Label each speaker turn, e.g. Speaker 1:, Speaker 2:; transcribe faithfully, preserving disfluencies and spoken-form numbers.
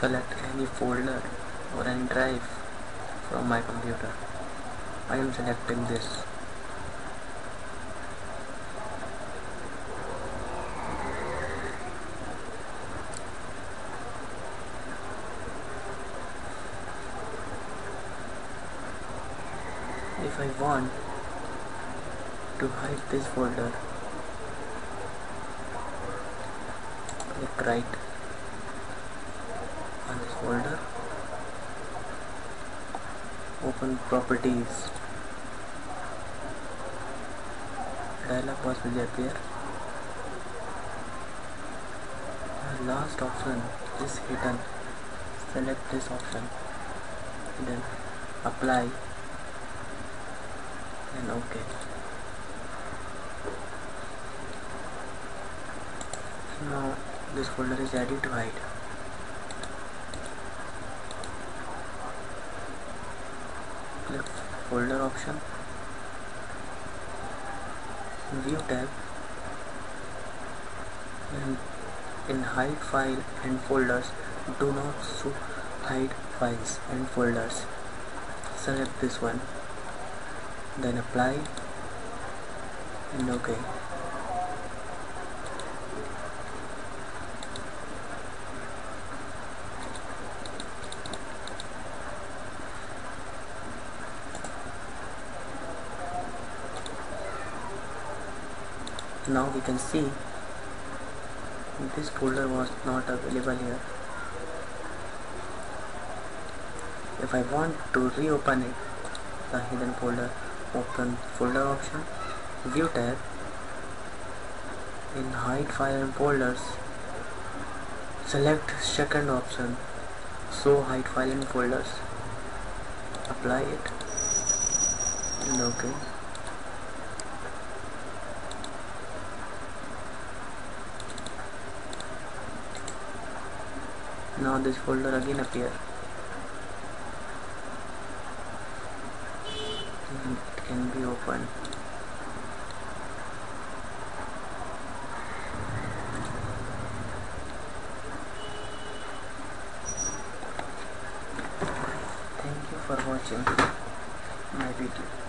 Speaker 1: select any folder or any drive from my computer. I am selecting this. If I want to hide this folder, click right on this folder, open properties, dialog box will appear. The last option is hidden. Select this option, then apply and OK. Now this folder is ready to hide. Click folder option, view tab, and in hide file and folders, do not show hide files and folders. Select this one, then apply and OK. Now we can see this folder was not available here. If I want to reopen it, the hidden folder, open folder option, view tab, in hide file and folders, select second option, show hide file and folders, apply it and OK. Now this folder again appear. It can be opened. Thank you for watching my video.